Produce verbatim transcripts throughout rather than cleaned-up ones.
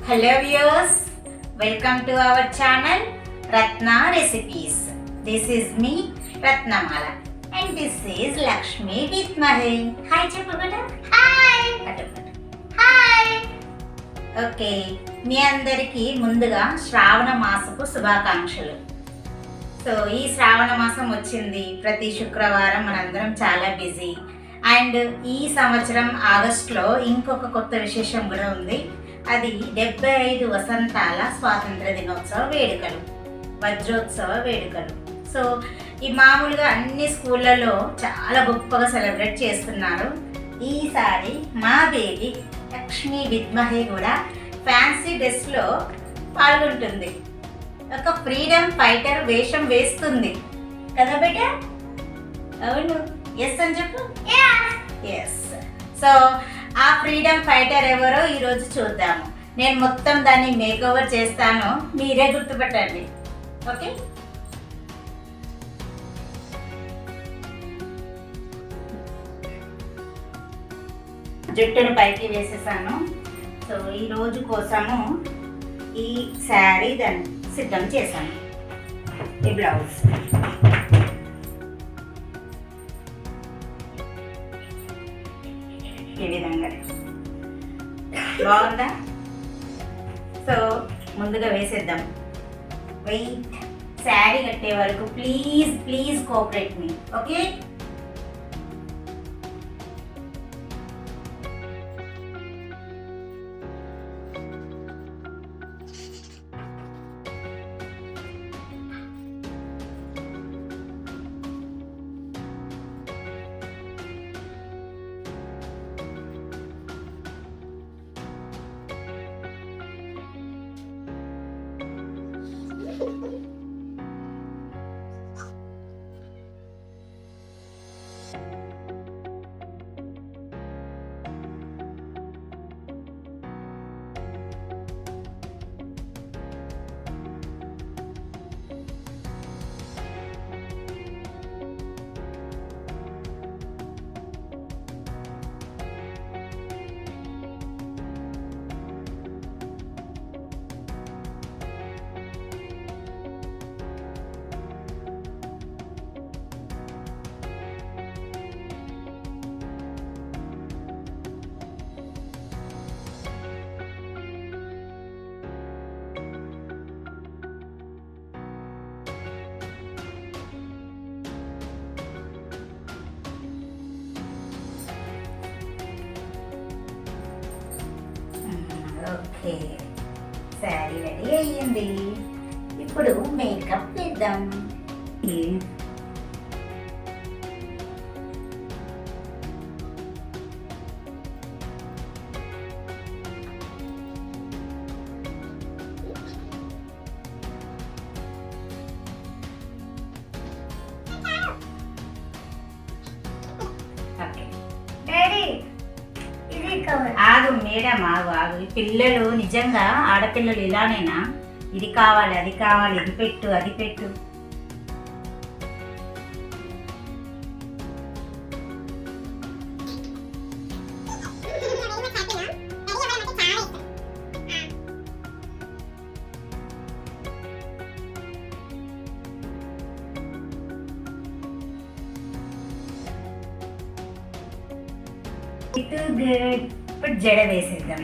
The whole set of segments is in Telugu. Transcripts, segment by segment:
Hello viewers, welcome to our channel Rathna Recipes. This is me Ratnamala and this is Lakshmi with Mahe. Hi Chapagada. Hi. Hi. Okay, మీ అందరికీ ముందుగా శ్రావణ మాసపు శుభాకాంక్షలు. సో ఈ శ్రావణ మాసం వచ్చింది. ప్రతి శుక్రవారం మనందరం చాలా బిజీ. అండ్ ఈ సంవత్సరం ఆగస్టులో ఇంకొక కొత్త విశేషం కూడా ఉంది. అది డెబ్బై ఐదు వసంతాల స్వాతంత్ర దినోత్సవ వేడుకలు, వజ్రోత్సవ వేడుకలు. సో ఈ మామూలుగా అన్ని స్కూళ్ళలో చాలా గొప్పగా సెలబ్రేట్ చేస్తున్నారు. ఈసారి మా బేబీ లక్ష్మి విద్మహే కూడా ఫ్యాన్సీ డ్రెస్లో పాల్గొంటుంది. ఒక ఫ్రీడమ్ ఫైటర్ వేషం వేస్తుంది కదా బేట? అవును, ఎస్ అని చెప్పు. ఎస్. సో ఆ ఫ్రీడమ్ ఫైటర్ ఎవరో ఈరోజు చూద్దాము. నేను మొత్తం దాన్ని మేకోవర్ చేస్తాను, మీరే గుర్తుపట్టండి. ఓకే, జుట్టును పైకి వేసేసాను. సో ఈ రోజు కోసము ఈ శారీ దాన్ని సిద్ధం చేశాను. ఈ బ్లౌజ్ ఈ విధంగా బాగుందా? సో ముందుగా వేసేద్దాం. వెయిట్, శారీ కట్టే వరకు ప్లీజ్ ప్లీజ్ కోఆపరేట్ మీ. ఓకే, ఓకే, శారీ రెడీ అయ్యింది. ఇప్పుడు మేకప్ వేద్దాం. ఆగు మేడం, ఆగు ఆగు. ఈ పిల్లలు నిజంగా ఆడపిల్లలు ఇలానేనా? ఇది కావాలి, అది కావాలి, ఇది పెట్టు, అది పెట్టు. గుడ్. ఇప్పుడు జడ వేసేద్దాం.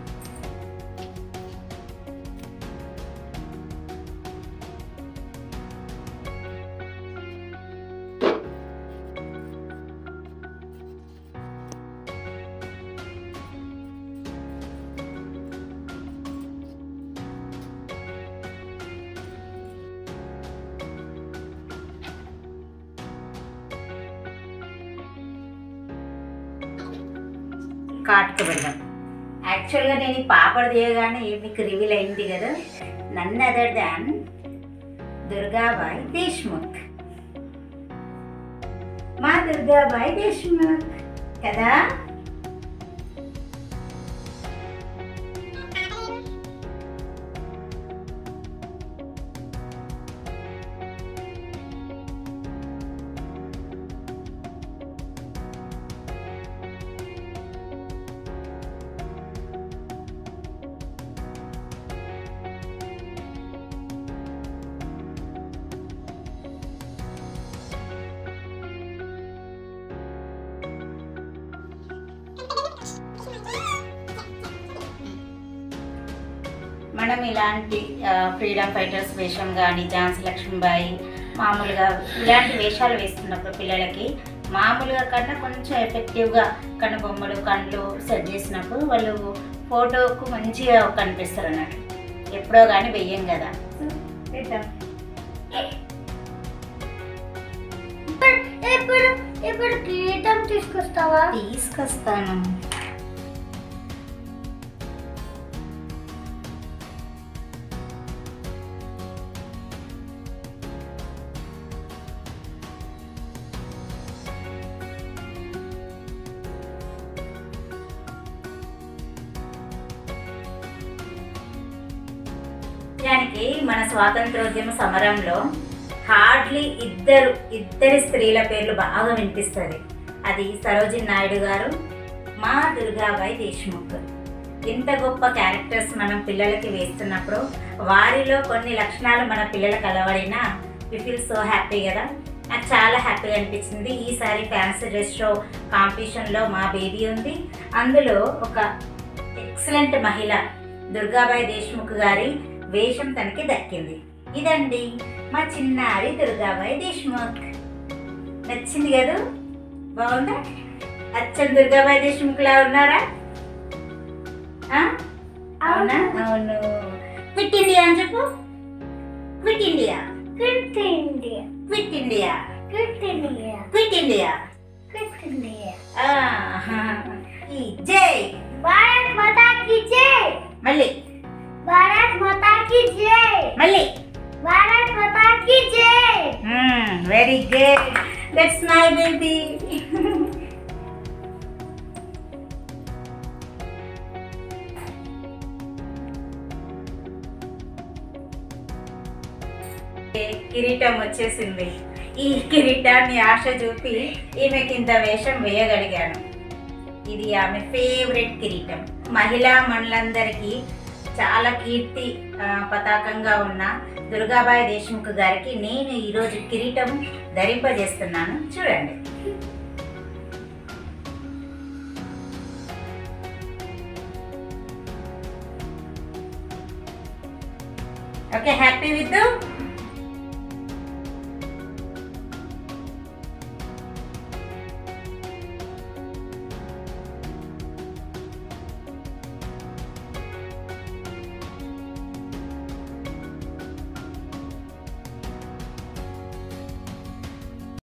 కాటుకు వెళ్దాం. యాక్చువల్గా నేను ఈ పాపడ తీయగానే మీకు రివీల్ అయింది కదా, none other than Durgabai Deshmukh. మా దుర్గాబాయ్ దేశ్ముఖ్ కదా. మనం ఇలాంటి ఫ్రీడమ్ ఫైటర్స్ వేషం కానీ, ఝాన్సీ లక్ష్మీబాయి మామూలుగా ఇలాంటి వేషాలు వేస్తున్నప్పుడు పిల్లలకి మామూలుగా కన్నా కొంచెం ఎఫెక్టివ్గా కనుబొమ్మలు కళ్ళు సెట్ చేసినప్పుడు వాళ్ళు ఫోటోకు మంచిగా కనిపిస్తారు అన్నట్టు. ఎప్పుడో కానీ వెయ్యం కదా. ఇప్పుడు ఇప్పుడు కిరీటం తీసుకొస్తావా? తీసుకొస్తాను. దానికి మన స్వాతంత్రోద్యమ సమరంలో హార్డ్లీ ఇద్దరు ఇద్దరి స్త్రీల పేర్లు బాగా వినిపిస్తుంది. అది సరోజిని నాయుడు గారు, మా దుర్గాబాయి దేశ్ముఖ్. ఇంత గొప్ప క్యారెక్టర్స్ మనం పిల్లలకి వేస్తున్నప్పుడు వారిలో కొన్ని లక్షణాలు మన పిల్లలకు అలవడినా వి ఫీల్ సో హ్యాపీ కదా. నాకు చాలా హ్యాపీగా అనిపించింది. ఈసారి ఫ్యాన్సీ డ్రెస్ షో కాంపిటీషన్లో మా బేబీ ఉంది. అందులో ఒక ఎక్సలెంట్ మహిళ దుర్గాబాయి దేశ్ముఖ్ గారి వేషం తనకి దక్కింది. ఇదండి మా చిన్నారి దుర్గాబాయి దేశ్ముఖ్. నచ్చింది కదా? బాగుందా? అచ్చం దుర్గాబాయి దేశ్ముఖ్ లా ఉన్నారా? అవునా? అవును. క్విట్ ఇండియా అని చెప్పు. Quit India, quit India, quit India, quit India, quit India, quit India. ఈ జై భారత్ మాతా కీ జై. మళ్ళీ భారత్ మాతా కీ జై. మళ్ళీ భారత్ మాతా కీ జై. Very good. That's my baby. కిరీటం వచ్చేసింది. ఈ కిరీటాన్ని ఆశ చూపి ఈమెకి ఇంత వేషం వేయగలిగాను. ఇది ఆమె ఫేవరెట్ కిరీటం. మహిళా మనులందరికీ చాలా కీర్తి పతాకంగా ఉన్న దుర్గాబాయి దేశ్ముఖ్ గారికి నేను ఈరోజు కిరీటం ధరింపజేస్తున్నాను. చూడండి. Okay, happy with